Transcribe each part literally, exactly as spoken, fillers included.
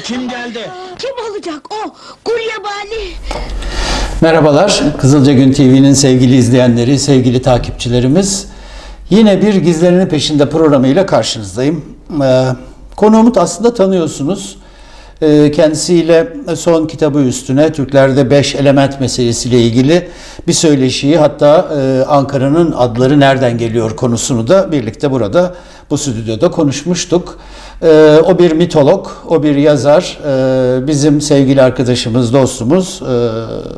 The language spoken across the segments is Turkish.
Kim geldi? Kim olacak o? Gulyabani. Merhabalar, Kızılca Gün T V'nin sevgili izleyenleri, sevgili takipçilerimiz. Yine bir Gizlerinin Peşinde programıyla karşınızdayım. Ee, konuğumu aslında tanıyorsunuz. Ee, kendisiyle son kitabı üstüne Türklerde Beş Element meselesiyle ilgili bir söyleşiyi, hatta e, Ankara'nın adları nereden geliyor konusunu da birlikte burada bu stüdyoda konuşmuştuk. Ee, o bir mitolog, o bir yazar, ee, bizim sevgili arkadaşımız, dostumuz. Ee,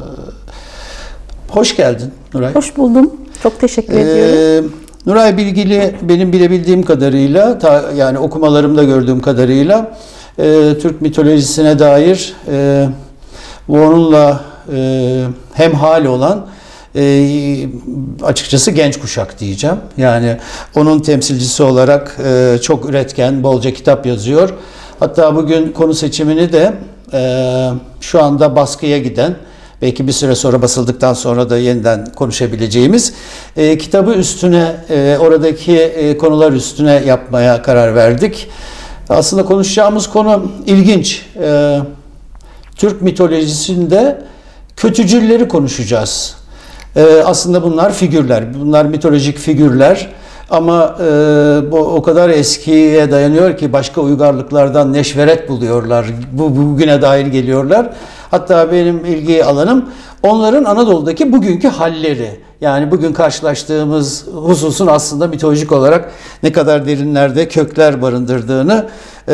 hoş geldin Nuray. Hoş buldum. Çok teşekkür Ee, ediyorum. Nuray Bilgili, benim bilebildiğim kadarıyla, ta, yani okumalarımda gördüğüm kadarıyla e, Türk mitolojisine dair e, onunla e, hemhal olan e, açıkçası genç kuşak diyeceğim. Yani onun temsilcisi olarak e, çok üretken, bolca kitap yazıyor. Hatta bugün konu seçimini de e, şu anda baskıya giden, belki bir süre sonra basıldıktan sonra da yeniden konuşabileceğimiz e, kitabı üstüne, e, oradaki e, konular üstüne yapmaya karar verdik. Aslında konuşacağımız konu ilginç. E, Türk mitolojisinde kötücülleri konuşacağız. E, aslında bunlar figürler, bunlar mitolojik figürler. Ama e, bu o kadar eskiye dayanıyor ki başka uygarlıklardan neşveret buluyorlar. Bu bugüne dair geliyorlar. Hatta benim ilgi alanım onların Anadolu'daki bugünkü halleri. Yani bugün karşılaştığımız hususun aslında mitolojik olarak ne kadar derinlerde kökler barındırdığını e,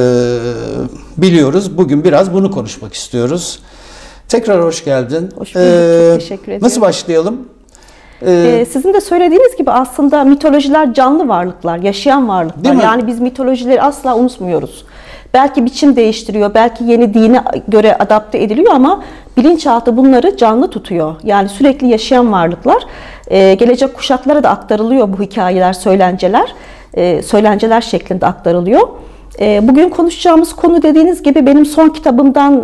biliyoruz. Bugün biraz bunu konuşmak istiyoruz. Tekrar hoş geldin. Hoş bulduk. Ee, Çok teşekkür ederim. Nasıl başlayalım? Ee, sizin de söylediğiniz gibi aslında mitolojiler canlı varlıklar, yaşayan varlıklar. Yani biz mitolojileri asla unutmuyoruz. Belki biçim değiştiriyor, belki yeni dine göre adapte ediliyor ama bilinçaltı bunları canlı tutuyor. Yani sürekli yaşayan varlıklar. Ee, gelecek kuşaklara da aktarılıyor bu hikayeler, söylenceler. Ee, söylenceler şeklinde aktarılıyor. Bugün konuşacağımız konu dediğiniz gibi benim son kitabımdan,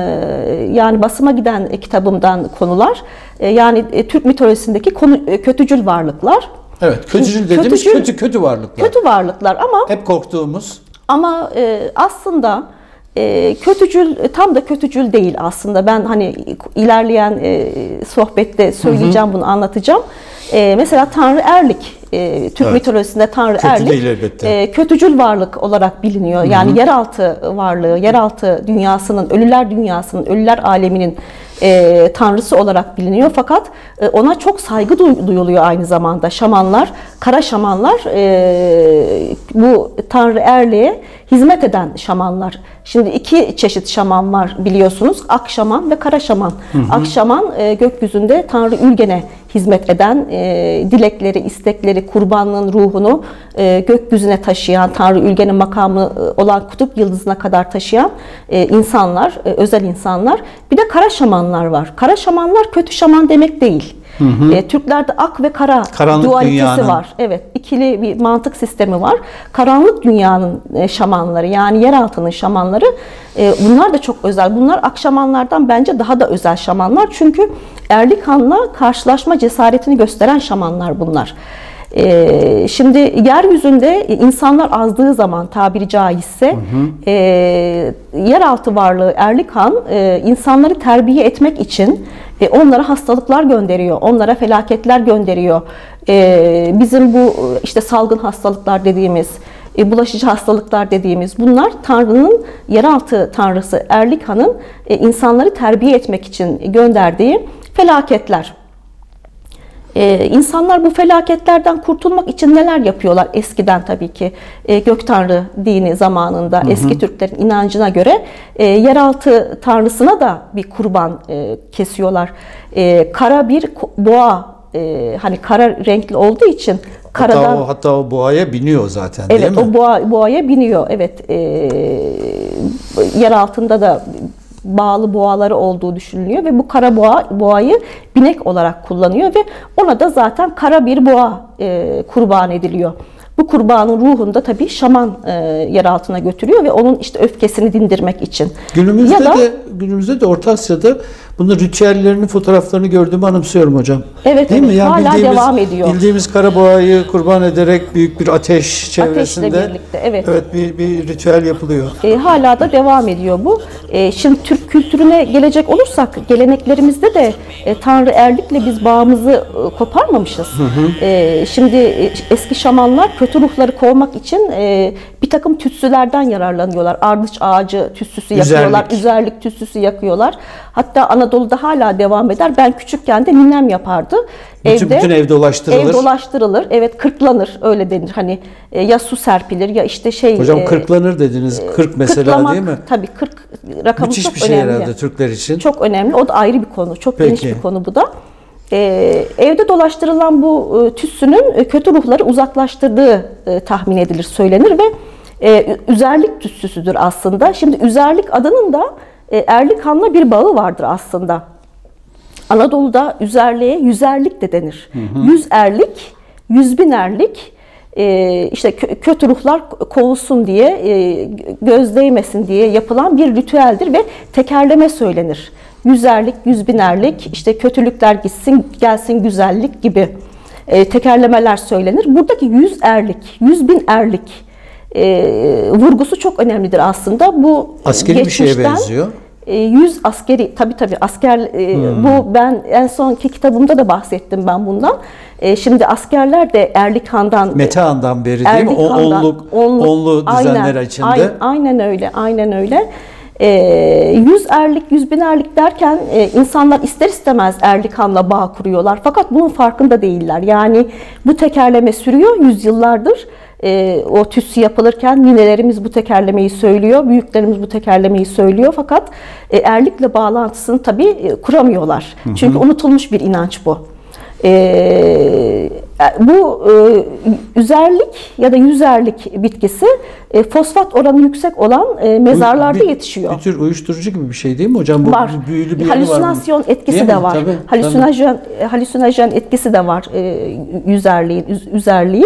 yani basıma giden kitabımdan konular. Yani Türk mitolojisindeki konu, kötücül varlıklar. Evet, kötücül dediğimiz kötücül, kötü kötü varlıklar. Kötü varlıklar ama hep korktuğumuz. Ama aslında kötücül tam da kötücül değil aslında. Ben hani ilerleyen sohbette söyleyeceğim, hı hı. bunu anlatacağım. Mesela Tanrı Erlik. Türk evet. mitolojisinde Tanrı Kötü Erlik e, kötücül varlık olarak biliniyor. Yani Hı-hı. yeraltı varlığı, yeraltı dünyasının, ölüler dünyasının, ölüler aleminin e, tanrısı olarak biliniyor. Fakat e, ona çok saygı duyuluyor aynı zamanda. Şamanlar, kara şamanlar e, bu Tanrı Erlik'e hizmet eden şamanlar. Şimdi iki çeşit şaman var biliyorsunuz. Ak şaman ve kara şaman. Hı hı. Ak şaman e, gökyüzünde Tanrı Ülgen'e hizmet eden, e, dilekleri, istekleri, kurbanlığın ruhunu e, gökyüzüne taşıyan, Tanrı Ülgen'in makamı e, olan kutup yıldızına kadar taşıyan e, insanlar, e, özel insanlar. Bir de kara şamanlar var. Kara şamanlar kötü şaman demek değil. Hı hı. E, Türklerde ak ve kara Karanlık dualitesi dünyanın. var. Evet, ikili bir mantık sistemi var. Karanlık dünyanın e, şamanları, yani yeraltının şamanları, e, bunlar da çok özel. Bunlar ak şamanlardan bence daha da özel şamanlar. Çünkü Erlik Han'la karşılaşma cesaretini gösteren şamanlar bunlar. Ee, şimdi yeryüzünde insanlar azdığı zaman tabiri caizse, hı hı. E, yeraltı varlığı Erlik Han e, insanları terbiye etmek için e, onlara hastalıklar gönderiyor, onlara felaketler gönderiyor. E, bizim bu işte salgın hastalıklar dediğimiz, e, bulaşıcı hastalıklar dediğimiz bunlar Tanrı'nın, yeraltı tanrısı Erlik Han'ın e, insanları terbiye etmek için gönderdiği felaketler. Ee, insanlar bu felaketlerden kurtulmak için neler yapıyorlar? Eskiden tabii ki e, Gök Tanrı dini zamanında, hı hı. eski Türklerin inancına göre e, yeraltı tanrısına da bir kurban e, kesiyorlar. E, kara bir boğa, e, hani kara renkli olduğu için karadan, hatta o, hatta o boğaya biniyor zaten, evet, değil mi? Evet, o boğa, boğaya biniyor. Evet, e, yer altında da bağlı boğaları olduğu düşünülüyor ve bu kara boğa, boğayı binek olarak kullanıyor ve ona da zaten kara bir boğa e, kurban ediliyor. Bu kurbanın ruhunu da tabii şaman e, yer altına götürüyor ve onun işte öfkesini dindirmek için. Günümüzde ya da, de günümüzde de Orta Asya'da bunun ritüellerinin fotoğraflarını gördüğümü anımsıyorum hocam. Evet, değil evet. mi? Yani Hala bildiğimiz, devam ediyor. Bildiğimiz karaboğayı kurban ederek büyük bir ateş çevresinde Ateşle birlikte, evet. evet bir, bir ritüel yapılıyor. E, hala da devam ediyor bu. E, şimdi Türk kültürüne gelecek olursak, geleneklerimizde de e, Tanrı Erlik'le biz bağımızı e, koparmamışız. Hı hı. E, şimdi e, eski şamanlar kötü ruhları kovmak için e, bir takım tütsülerden yararlanıyorlar. Ardıç ağacı tütsüsü yakıyorlar, Üzerlik. üzerlik tütsüsü yakıyorlar. Hatta Anadolu'da hala devam eder. Ben küçükken de ninem yapardı. Bütün, evde, bütün ev dolaştırılır. Ev dolaştırılır. Evet, kırklanır, öyle denir. Hani e, ya su serpilir ya işte şey. Hocam e, kırklanır dediniz. kırk mesela kırklamak, değil mi? Tabii kırk rakamı Müthiş çok bir şey önemli. herhalde Türkler için. Çok önemli. O da ayrı bir konu. Çok Peki. geniş bir konu bu da. Ee, evde dolaştırılan bu e, tütsünün e, kötü ruhları uzaklaştırdığı e, tahmin edilir, söylenir ve e, üzerlik tütsüsüdür aslında. Şimdi üzerlik adının da e, Erlikhan'la bir bağı vardır aslında. Anadolu'da üzerliğe yüzerlik de denir. Hı hı. Yüz erlik, yüz bin erlik, e, işte kö- kötü ruhlar kovulsun diye, e, göz değmesin diye yapılan bir ritüeldir ve tekerleme söylenir. Yüzerlik, yüz binerlik, işte kötülükler gitsin, gelsin güzellik gibi e, tekerlemeler söylenir. Buradaki yüz erlik, yüz bin erlik e, vurgusu çok önemlidir aslında. Bu askeri bir şeye benziyor. yüz askeri, tabii tabii asker, hmm. bu ben en sonki kitabımda da bahsettim ben bundan. Şimdi askerler de Erlikhan'dan, Metehan'dan beri değil mi? O, onluk, onluk, onlu düzenler aynen, içinde. Aynen, aynen öyle, aynen öyle. yüz erlik, yüz bin erlik derken insanlar ister istemez Erlikhan'la bağ kuruyorlar. Fakat bunun farkında değiller. Yani bu tekerleme sürüyor yüzyıllardır. E, o tütsü yapılırken ninelerimiz bu tekerlemeyi söylüyor, büyüklerimiz bu tekerlemeyi söylüyor. Fakat e, erlikle bağlantısını tabii e, kuramıyorlar. Hı hı. Çünkü unutulmuş bir inanç bu. E, bu e, üzerlik ya da yüzerlik bitkisi e, fosfat oranı yüksek olan e, mezarlarda bir, yetişiyor. Bir tür uyuşturucu gibi bir şey değil mi hocam? Bu var. Büyülü bir halüsinasyon var etkisi değil de mi? var. Tabii, halüsinajen, tabii. halüsinajen etkisi de var e, yüzerliğin. Üzerliğin.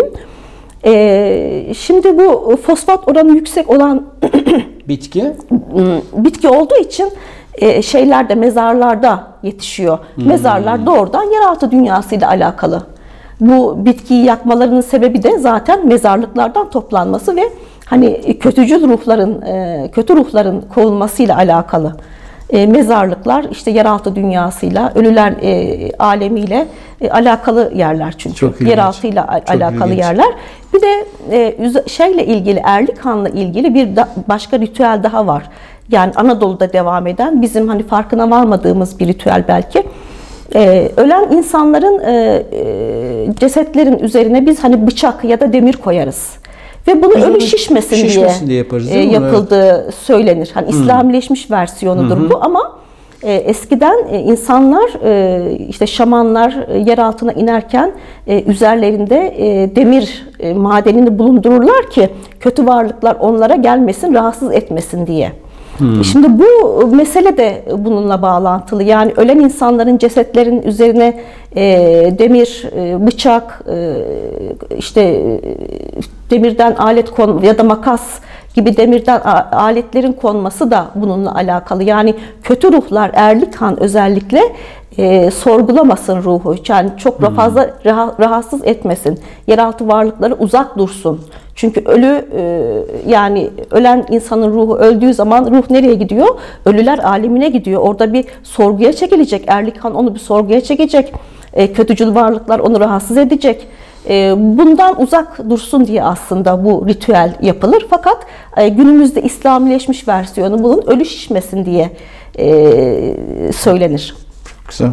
Ee, şimdi bu fosfat oranı yüksek olan bitki bitki olduğu için e, şeylerde, mezarlarda yetişiyor. Hmm. Mezarlar doğrudan yeraltı dünyasıyla alakalı. Bu bitkiyi yakmalarının sebebi de zaten mezarlıklardan toplanması ve hani kötücül ruhların, e, kötü ruhların kovulmasıyla alakalı. E, mezarlıklar işte yeraltı dünyasıyla, ölüler e, alemiyle e, alakalı yerler çünkü. Çok yeraltıyla al- Çok alakalı ilginç. yerler. Bir de e, şeyle ilgili, Erlikhan'la ilgili bir da, başka ritüel daha var. Yani Anadolu'da devam eden, bizim hani farkına varmadığımız bir ritüel belki. E, ölen insanların e, e, cesetlerin üzerine biz hani bıçak ya da demir koyarız. Ve bunu Biz ölü onu şişmesin, şişmesin diye, diye yaparız, e, değil mi? yapıldığı evet. söylenir. Hani Hmm. İslamileşmiş versiyonudur Hı-hı. bu ama e, eskiden e, insanlar e, işte şamanlar e, yer altına inerken e, üzerlerinde e, demir e, madenini bulundururlar ki kötü varlıklar onlara gelmesin, rahatsız etmesin diye. Hmm. Şimdi bu mesele de bununla bağlantılı. Yani ölen insanların cesetlerin üzerine e, demir, e, bıçak, e, işte e, demirden alet kon ya da makas gibi demirden aletlerin konması da bununla alakalı. Yani kötü ruhlar, Erlikhan özellikle e, sorgulamasın ruhu. Yani çok hmm. fazla rah rahatsız etmesin. Yeraltı varlıkları uzak dursun. Çünkü ölü e, yani ölen insanın ruhu öldüğü zaman ruh nereye gidiyor? Ölüler alemine gidiyor. Orada bir sorguya çekilecek. Erlikhan onu bir sorguya çekecek. E, kötücül varlıklar onu rahatsız edecek. E, bundan uzak dursun diye aslında bu ritüel yapılır. Fakat e, günümüzde İslamileşmiş versiyonu bunun ölü şişmesin diye e, söylenir. Güzel.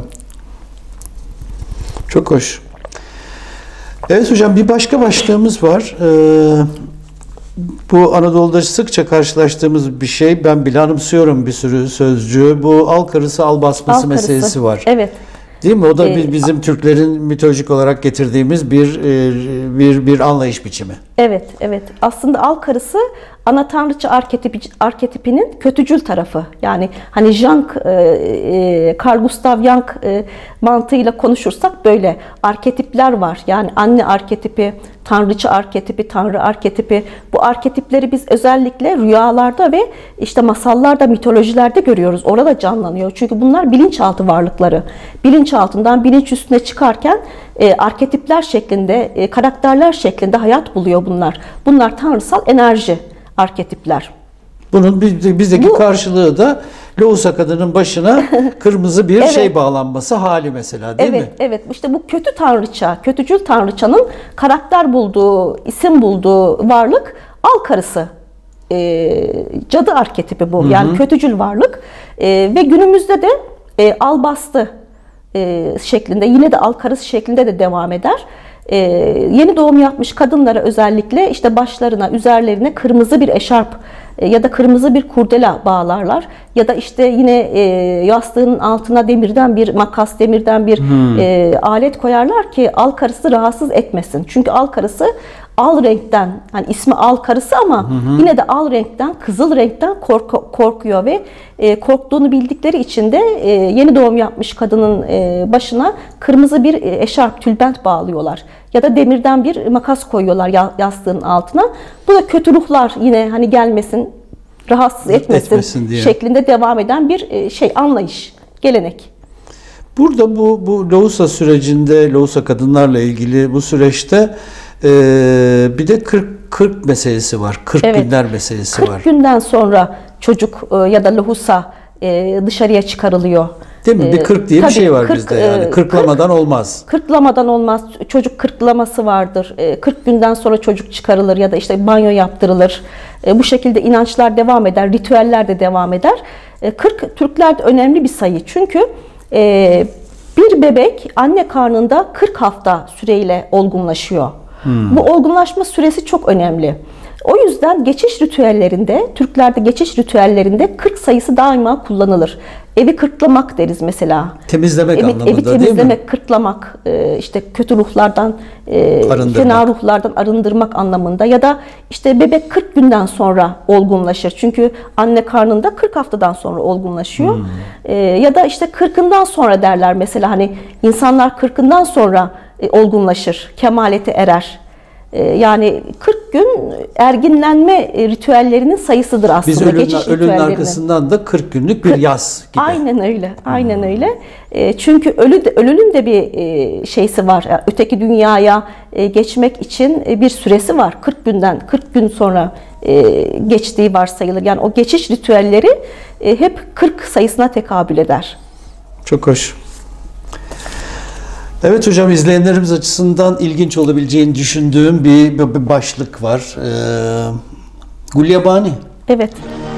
Çok hoş. Evet hocam, bir başka başlığımız var. Ee, bu Anadolu'da sıkça karşılaştığımız bir şey. Ben bile anımsıyorum bir sürü sözcüğü. Bu al karısı al basması Al meselesi karısı. var. Evet. Değil mi? O da Ee, bizim Türklerin mitolojik olarak getirdiğimiz bir bir bir anlayış biçimi. Evet, evet. Aslında al karısı ana tanrıça arketipi, arketipinin kötücül tarafı. Yani hani Jung, e, e, Carl Gustav Jung e, mantığıyla konuşursak böyle arketipler var. Yani anne arketipi, tanrıça arketipi, tanrı arketipi, bu arketipleri biz özellikle rüyalarda ve işte masallarda, mitolojilerde görüyoruz. Orada canlanıyor. Çünkü bunlar bilinçaltı varlıkları. Bilinçaltından bilinç üstüne çıkarken e, arketipler şeklinde, e, karakterler şeklinde hayat buluyor bunlar. Bunlar tanrısal enerji arketipler. Bunun bizdeki Bu, karşılığı da Lohusa kadının başına kırmızı bir evet. şey bağlanması hali mesela, değil evet, mi? Evet, işte bu kötü tanrıça, kötücül tanrıçanın karakter bulduğu, isim bulduğu varlık al karısı. E, cadı arketipi bu. Hı hı. Yani kötücül varlık. E, ve günümüzde de e, albastı e, şeklinde, yine de al karısı şeklinde de devam eder. Ee, yeni doğum yapmış kadınlara özellikle işte başlarına, üzerlerine kırmızı bir eşarp e, ya da kırmızı bir kurdela bağlarlar. Ya da işte yine e, yastığının altına demirden bir makas, demirden bir hmm. e, alet koyarlar ki al karısı rahatsız etmesin. Çünkü al karısı al renkten, hani ismi al karısı ama hı hı. yine de al renkten, kızıl renkten korku, korkuyor ve e, korktuğunu bildikleri için de e, yeni doğum yapmış kadının e, başına kırmızı bir eşarp, tülbent bağlıyorlar. Ya da demirden bir makas koyuyorlar yastığın altına. Bu da kötü ruhlar yine hani gelmesin, rahatsız etmesin, etmesin diye şeklinde devam eden bir şey, anlayış, gelenek. Burada bu bu Lohusa sürecinde, Lohusa kadınlarla ilgili bu süreçte Ee, bir de kırk kırk meselesi var. kırk evet. günler meselesi kırk var. kırk günden sonra çocuk ya da lohusa dışarıya çıkarılıyor. Değil mi? Bir kırk diye Tabii, bir şey var kırk, bizde yani. Kırklamadan kırk, olmaz. Kırklamadan olmaz. Çocuk kırklaması vardır. kırk günden sonra çocuk çıkarılır ya da işte banyo yaptırılır. Bu şekilde inançlar devam eder. Ritüeller de devam eder. kırk Türklerde önemli bir sayı. Çünkü bir bebek anne karnında kırk hafta süreyle olgunlaşıyor. Hmm. Bu olgunlaşma süresi çok önemli. O yüzden geçiş ritüellerinde, Türklerde geçiş ritüellerinde kırk sayısı daima kullanılır. Evi kırklamak deriz mesela. Temizlemek evi, anlamında evi temizlemek, değil mi? Kırklamak, işte kötü ruhlardan, fena ruhlardan arındırmak anlamında. Ya da işte bebek kırk günden sonra olgunlaşır. Çünkü anne karnında kırk haftadan sonra olgunlaşıyor. Hmm. Ya da işte kırkından sonra derler mesela, hani insanlar kırkından sonra olgunlaşır, kemalete erer. Yani kırk gün erginlenme ritüellerinin sayısıdır aslında. Biz ölün, geçiş ölünün arkasından da kırk günlük bir yaz gibi. Aynen öyle. Aynen hmm. öyle. Çünkü ölü de, ölünün de bir şeysi var. Öteki dünyaya geçmek için bir süresi var. kırk günden kırk gün sonra geçtiği varsayılır. Yani o geçiş ritüelleri hep kırk sayısına tekabül eder. Çok hoş. Evet hocam, izleyenlerimiz açısından ilginç olabileceğini düşündüğüm bir, bir başlık var. Ee, Gulyabani. Evet.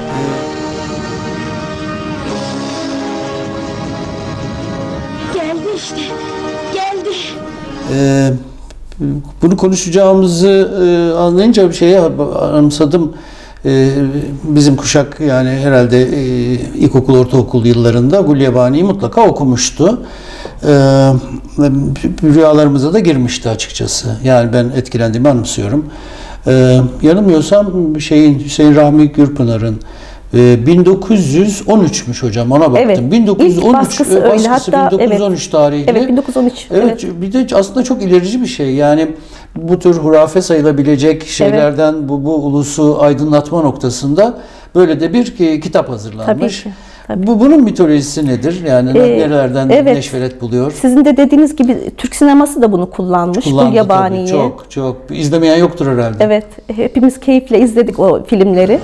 Geldi işte. Geldi. Ee, bunu konuşacağımızı e, anlayınca bir şeye anımsadım. Ee, bizim kuşak yani herhalde e, ilkokul, ortaokul yıllarında Gulyabani'yi mutlaka okumuştu. Ee, rüyalarımıza da girmişti açıkçası. Yani ben etkilendiğimi anımsıyorum. Ee, yanılmıyorsam şeyin, Hüseyin Rahmi Gürpınar'ın e, bin dokuz yüz on üçmüş hocam, ona baktım. Evet, bin dokuz yüz on üç baskısı, baskısı, öyle. Hatta, bin dokuz yüz on üç evet, tarihli. Evet, bin dokuz yüz on üç. Evet, evet, bir de aslında çok ilerici bir şey. Yani bu tür hurafe sayılabilecek şeylerden evet. bu, bu ulusu aydınlatma noktasında böyle de bir kitap hazırlanmış. Tabii ki. Tabii. Bu bunun mitolojisi nedir? Yani ee, nerelerden evet. neşveret buluyor? Sizin de dediğiniz gibi Türk sineması da bunu kullanmış. Kullandı Gulyabani'yi. tabii. Çok çok. İzlemeyen yoktur herhalde. Evet. Hepimiz keyifle izledik o filmleri.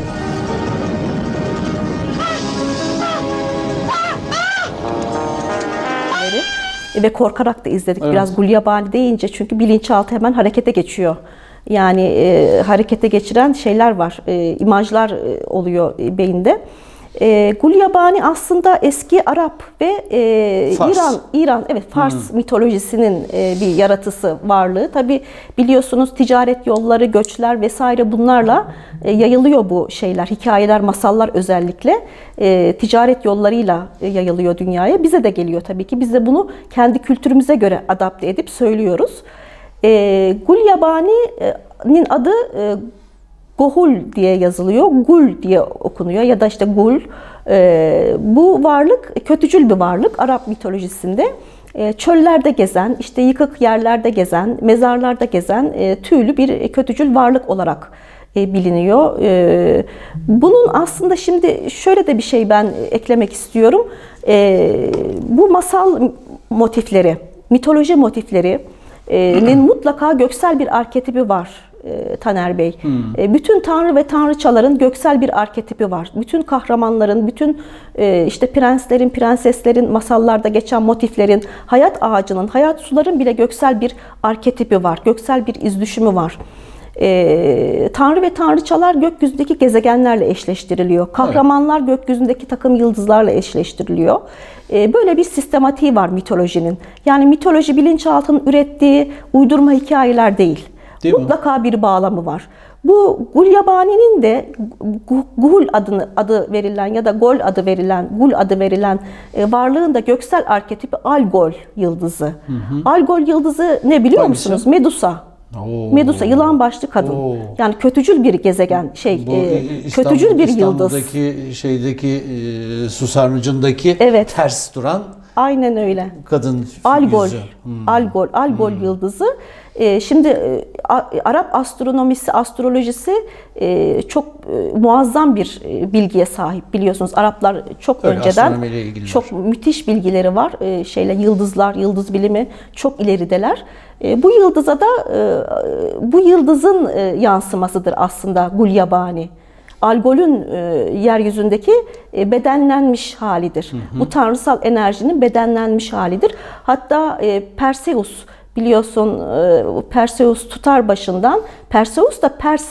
Ve korkarak da izledik. Evet. Biraz Gulyabani deyince, çünkü bilinçaltı hemen harekete geçiyor. Yani e, harekete geçiren şeyler var, e, imajlar e, oluyor e, beyinde. E, Gulyabani aslında eski Arap ve e, İran, İran, evet Fars hmm. mitolojisinin e, bir yaratısı, varlığı. Tabi biliyorsunuz ticaret yolları, göçler vesaire bunlarla e, yayılıyor bu şeyler, hikayeler, masallar özellikle e, ticaret yollarıyla e, yayılıyor dünyaya. Bize de geliyor tabii ki. Biz de bunu kendi kültürümüze göre adapte edip söylüyoruz. E, Gulyabani'nin adı e, Gohul diye yazılıyor, Gul diye okunuyor ya da işte Gul. E, bu varlık kötücül bir varlık Arap mitolojisinde. E, çöllerde gezen, işte yıkık yerlerde gezen, mezarlarda gezen e, tüylü bir kötücül varlık olarak e, biliniyor. E, bunun aslında şimdi şöyle de bir şey ben eklemek istiyorum. E, bu masal motifleri, mitoloji motiflerinin mutlaka göksel bir arketipi var. Taner Bey. Hmm. Bütün tanrı ve tanrıçaların göksel bir arketipi var. Bütün kahramanların, bütün işte prenslerin, prenseslerin, masallarda geçen motiflerin, hayat ağacının, hayat suların bile göksel bir arketipi var. Göksel bir izdüşümü var. Ee, tanrı ve tanrıçalar gökyüzündeki gezegenlerle eşleştiriliyor. Kahramanlar evet. gökyüzündeki takım yıldızlarla eşleştiriliyor. Ee, böyle bir sistematiği var mitolojinin. Yani mitoloji bilinçaltının ürettiği uydurma hikayeler değil. Değil Mutlaka mi? Bir bağlamı var. Bu Gulyabani'nin de Gul adını adı verilen ya da Gol adı verilen, Gul adı verilen e, varlığın da göksel arketipi Algol yıldızı. Hı hı. Algol yıldızı ne biliyor Hangisi? musunuz? Medusa. Oo. Medusa, yılan başlı kadın. Oo. Yani kötücül bir gezegen, şey, Bu, e, İstanbul, kötücül bir yıldız. İstanbul'daki şeydeki e, su sarnıcındaki evet. ters duran. Aynen öyle. Kadın Algol, yüzü. Hmm. Algol, Algol hmm. yıldızı. E, şimdi e, Arap astronomisi, astrolojisi e, çok e, muazzam bir e, bilgiye sahip. Biliyorsunuz Araplar çok öyle, önceden çok müthiş bilgileri var. E, şeyle yıldızlar, yıldız bilimi çok ilerideler. E, bu yıldıza da e, bu yıldızın e, yansımasıdır aslında Gulyabani. Algol'ün e, yeryüzündeki e, bedenlenmiş halidir. Hı hı. Bu tanrısal enerjinin bedenlenmiş halidir. Hatta e, Perseus biliyorsun e, Perseus tutar başından. Perseus da Pers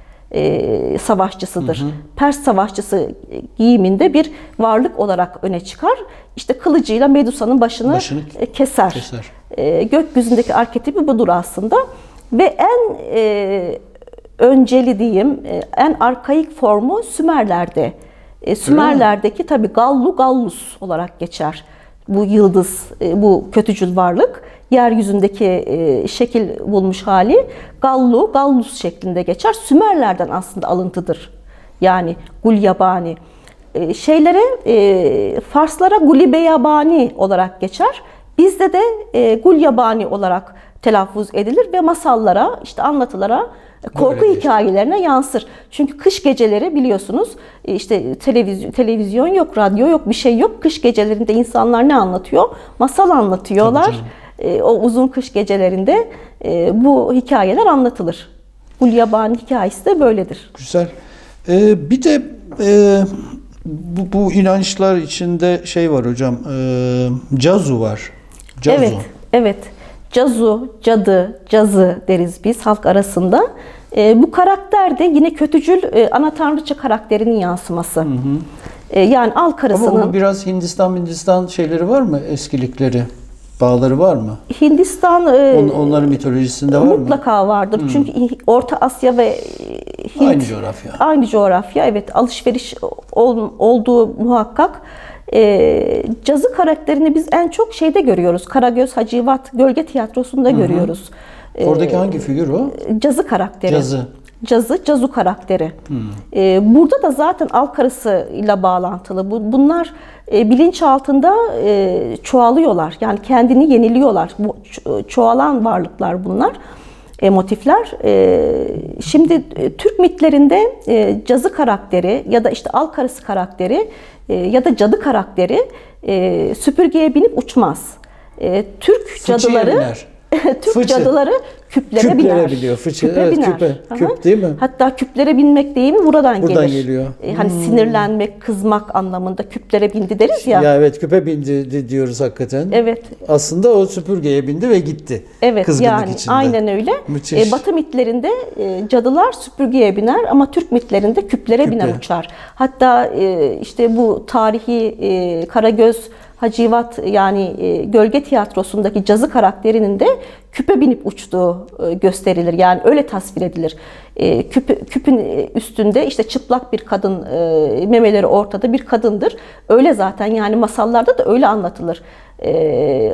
e, savaşçısıdır. Hı hı. Pers savaşçısı giyiminde bir varlık olarak öne çıkar. İşte kılıcıyla Medusa'nın başını, başını keser. keser. E, gökyüzündeki arketipi budur aslında. Ve en e, önceli diyeyim, en arkaik formu Sümerler'de. Sümerler'deki tabii Gallu Gallus olarak geçer. Bu yıldız, bu kötücül varlık, yeryüzündeki şekil bulmuş hali Gallu Gallus şeklinde geçer. Sümerlerden aslında alıntıdır. Yani Gulyabani. Şeylere, Farslara Gulibeyabani olarak geçer. Bizde de Gulyabani olarak telaffuz edilir ve masallara, işte anlatılara, korku Böyle hikayelerine işte. yansır. Çünkü kış geceleri biliyorsunuz işte televizyon, televizyon yok, radyo yok, bir şey yok. Kış gecelerinde insanlar ne anlatıyor? Masal anlatıyorlar. E, o uzun kış gecelerinde e, bu hikayeler anlatılır. Gulyabani hikayesi de böyledir. Güzel. Ee, bir de e, bu, bu inançlar içinde şey var hocam, e, cazu var. Cazu. Evet, evet. Cazu, cadı, cazı deriz biz halk arasında. E, bu karakter de yine kötücül e, ana tanrıça karakterinin yansıması. Hı hı. E, yani Alk arasının... Ama bu biraz Hindistan, Hindistan şeyleri var mı? Eskilikleri, bağları var mı? Hindistan... E, On, onların mitolojisinde var mutlaka mı? Mutlaka vardır. Hı. Çünkü Orta Asya ve Hint... Aynı coğrafya. Aynı coğrafya, evet. Alışveriş ol, olduğu muhakkak. E, cazı karakterini biz en çok şeyde görüyoruz. Karagöz Hacivat Gölge Tiyatrosu'nda Hı-hı. görüyoruz. Oradaki e, hangi figür o? Cazı karakteri. Cazı. Cazı, cazu karakteri. E, burada da zaten Alk arasıyla bağlantılı. Bu, bunlar e, bilinç altında e, çoğalıyorlar. Yani kendini yeniliyorlar. Bu, ço- çoğalan varlıklar bunlar. E, motifler. E, şimdi e, Türk mitlerinde e, cazı karakteri ya da işte Alk arası karakteri e, ya da cadı karakteri e, süpürgeye binip uçmaz. E, Türk Fıçıya cadıları biner. Türk Fıçı. cadıları küplere, küplere biner. biliyor. Fıçı. Küpe Evet, biner. küpe. Küp değil mi? Hatta küplere binmek deyimi buradan, buradan gelir. geliyor. E, hani hmm. sinirlenmek, kızmak anlamında küplere bindi deriz ya. Ya evet, küpe bindi diyoruz hakikaten. Evet. Aslında o süpürgeye bindi ve gitti. Evet, kızgınlık yani içinde. aynen öyle. Müthiş. E, Batı mitlerinde e, cadılar süpürgeye biner ama Türk mitlerinde küplere Küple. biner uçar. Hatta e, işte bu tarihi e, Karagöz Hacivat yani e, Gölge Tiyatrosu'ndaki cazı karakterinin de küpe binip uçtuğu e, gösterilir. Yani öyle tasvir edilir. E, küp, küpün üstünde işte çıplak bir kadın, e, memeleri ortada bir kadındır. Öyle zaten, yani masallarda da öyle anlatılır. Ee,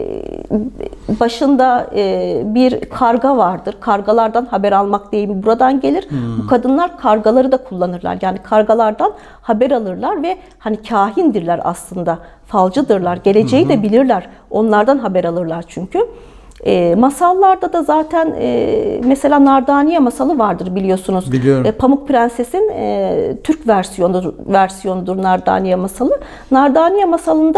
başında e, bir karga vardır. Kargalardan haber almak deyimi buradan gelir. Hmm. Bu kadınlar kargaları da kullanırlar. Yani kargalardan haber alırlar ve hani kahindirler aslında. Falcıdırlar. Geleceği hmm. de bilirler. Onlardan haber alırlar çünkü. E, masallarda da zaten e, mesela Nardaniye masalı vardır, biliyorsunuz. Biliyorum. E, Pamuk Prenses'in e, Türk versiyonudur, versiyonudur Nardaniye masalı. Nardaniye masalında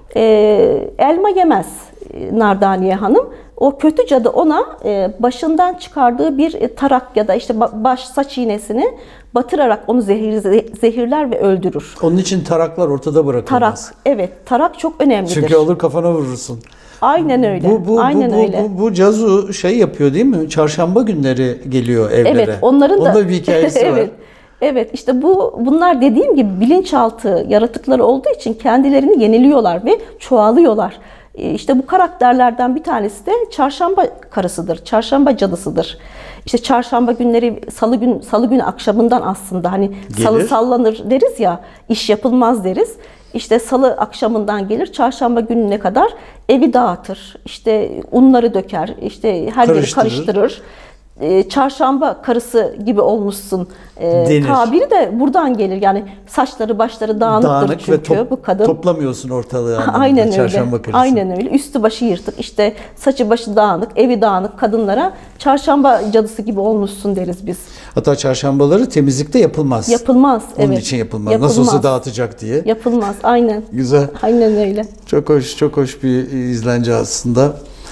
e, elma yemez Nardaniye Hanım. O kötü cadı ona e, başından çıkardığı bir e, tarak ya da işte baş saç iğnesini batırarak onu zehir, zehirler ve öldürür. Onun için taraklar ortada bırakılmaz. Tarak, evet, tarak çok önemlidir. Çünkü olur kafana vurursun. Aynen öyle. Bu, bu, Aynen bu, öyle. Bu, bu, bu cazu şey yapıyor değil mi? Çarşamba günleri geliyor evlere. Evet, onların da, Onda bir hikayesi evet, var. Evet, işte bu bunlar dediğim gibi bilinçaltı yaratıkları olduğu için kendilerini yeniliyorlar ve çoğalıyorlar. İşte bu karakterlerden bir tanesi de çarşamba karısıdır, çarşamba cadısıdır. İşte çarşamba günleri, salı gün salı günü akşamından aslında hani Gelir. Salı sallanır deriz ya, iş yapılmaz deriz. İşte salı akşamından gelir, çarşamba gününe kadar evi dağıtır, işte unları döker, işte her yeri karıştırır. Çarşamba karısı gibi olmuşsun e, tabiri de buradan gelir. Yani saçları başları dağınıktır Dağınık çünkü top, bu kadın. Toplamıyorsun ortalığı anlamında. Aynen Çarşamba öyle. karısı. Aynen öyle. Üstü başı yırtık, işte saçı başı dağınık, evi dağınık kadınlara çarşamba cadısı gibi olmuşsun deriz biz. Hatta çarşambaları temizlikte yapılmaz. Yapılmaz. Onun evet. için yapılmaz. yapılmaz. Nasıl olsa dağıtacak diye. Yapılmaz. Aynen. Güzel. Aynen öyle. Çok hoş, çok hoş bir izlence aslında.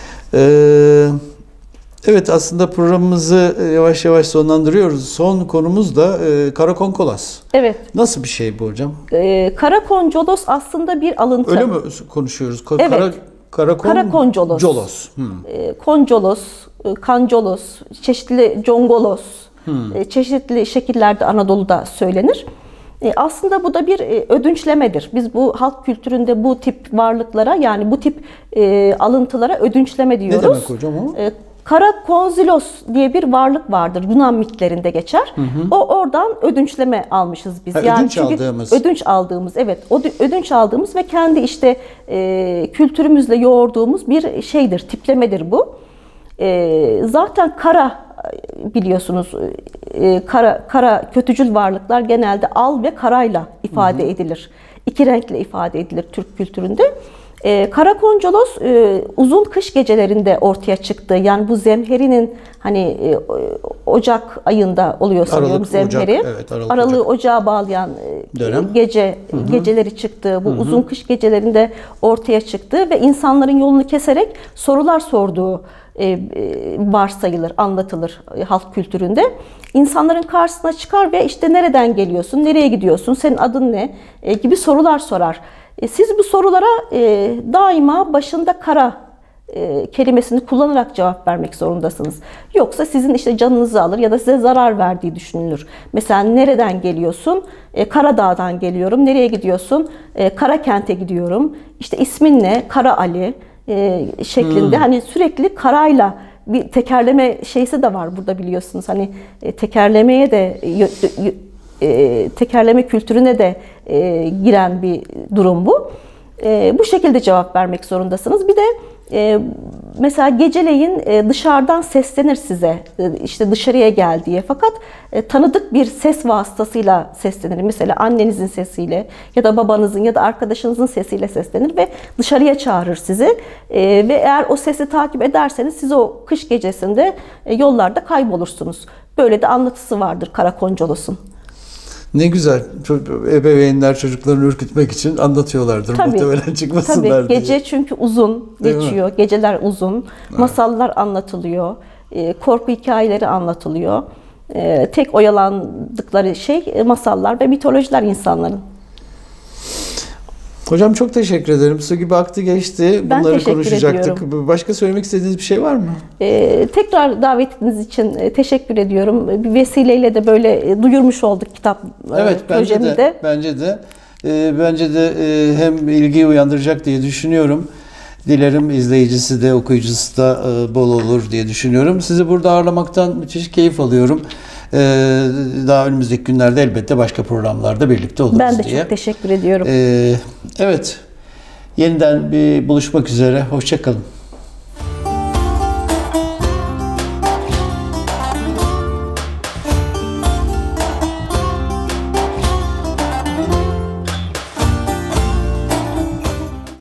Ee, evet, aslında programımızı yavaş yavaş sonlandırıyoruz. Son konumuz da e, Karakonkolos. Evet. Nasıl bir şey bu hocam? Ee, Karakoncolos aslında bir alıntı. Öyle mi konuşuyoruz? Ka- evet. Kara, Karakon, Karakoncolos. Colos. Hmm. Ee, koncolos, kancolos, çeşitli congolos, hmm. çeşitli şekillerde Anadolu'da söylenir. Aslında bu da bir ödünçlemedir. Biz bu halk kültüründe bu tip varlıklara, yani bu tip e, alıntılara ödünçleme diyoruz. Ne demek hocam o? E, Karakonzilos diye bir varlık vardır. Yunan mitlerinde geçer. Hı hı. O oradan ödünçleme almışız biz. Ha, yani ödünç çünkü aldığımız. Ödünç aldığımız, evet. O ödünç aldığımız ve kendi işte e, kültürümüzle yoğurduğumuz bir şeydir, tiplemedir bu. E, zaten kara, biliyorsunuz, kara, kara kötücül varlıklar genelde al ve karayla ifade hı hı. edilir. İki renkle ifade edilir Türk kültüründe. E, Karakoncolos e, uzun kış gecelerinde ortaya çıktı. Yani bu zemherinin hani e, Ocak ayında oluyor sanıyorum Aralık, zemheri. Ocak, evet, Aralık, Aralığı Ocak. Ocağa bağlayan e, gece hı hı. geceleri çıktı. Bu hı hı. uzun kış gecelerinde ortaya çıktı ve insanların yolunu keserek sorular sorduğu e, varsayılır, anlatılır halk kültüründe. İnsanların karşısına çıkar ve işte nereden geliyorsun, nereye gidiyorsun, senin adın ne e, gibi sorular sorar. Siz bu sorulara e, daima başında kara e, kelimesini kullanarak cevap vermek zorundasınız. Yoksa sizin işte canınızı alır ya da size zarar verdiği düşünülür. Mesela nereden geliyorsun? E, Karadağ'dan geliyorum. Nereye gidiyorsun? E, Karakent'e gidiyorum. İşte ismin ne? Kara Ali e, şeklinde. Hmm. Hani sürekli karayla bir tekerleme şeysi de var burada, biliyorsunuz. Hani e, tekerlemeye de E, tekerleme kültürüne de e, giren bir durum bu. E, bu şekilde cevap vermek zorundasınız. Bir de e, mesela geceleyin e, dışarıdan seslenir size, e, işte dışarıya gel diye. Fakat e, tanıdık bir ses vasıtasıyla seslenir. Mesela annenizin sesiyle ya da babanızın ya da arkadaşınızın sesiyle seslenir ve dışarıya çağırır sizi. E, ve eğer o sesi takip ederseniz siz o kış gecesinde e, yollarda kaybolursunuz. Böyle de anlatısı vardır Karakoncolos'un. Ne güzel. Ebeveynler çocuklarını ürkütmek için anlatıyorlardır. Tabii, muhtemelen çıkmasınlar tabii. Gece diye. Çünkü uzun Değil geçiyor. Mi? Geceler uzun. Evet. Masallar anlatılıyor. Korku hikayeleri anlatılıyor. Tek oyalandıkları şey masallar ve mitolojiler insanların. Hocam çok teşekkür ederim. Su gibi aktı geçti. Ben Bunları konuşacaktık. Ediyorum. Başka söylemek istediğiniz bir şey var mı? Ee, tekrar davetiniz için teşekkür ediyorum. Bir vesileyle de böyle duyurmuş olduk kitap evet, projemi bence de. de. Bence de. Ee, bence de e, hem ilgiyi uyandıracak diye düşünüyorum. Dilerim izleyicisi de okuyucusu da e, bol olur diye düşünüyorum. Sizi burada ağırlamaktan müthiş keyif alıyorum. Ee, daha önümüzdeki günlerde elbette başka programlarda birlikte oluruz diye. Ben de çok teşekkür ediyorum. Ee, evet. Yeniden bir buluşmak üzere. Hoşça kalın.